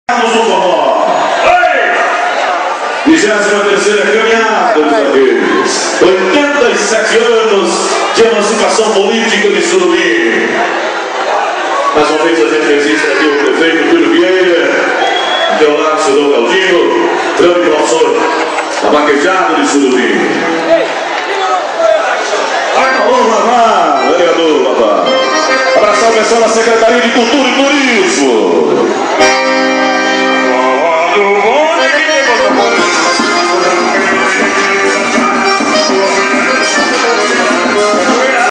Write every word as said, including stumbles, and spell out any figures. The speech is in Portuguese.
No forró. vigésima terceira caminhada dos amigos. oitenta e sete anos de emancipação política de Surubim. Mais uma vez a gente resiste aqui o prefeito Túlio Vieira, do teu lado, senhor Galdino, trâmite nosso abaquejado de Surubim. Alô, Lavá, vereador Lavá. Abração, pessoal da Secretaria de Cultura e Turismo.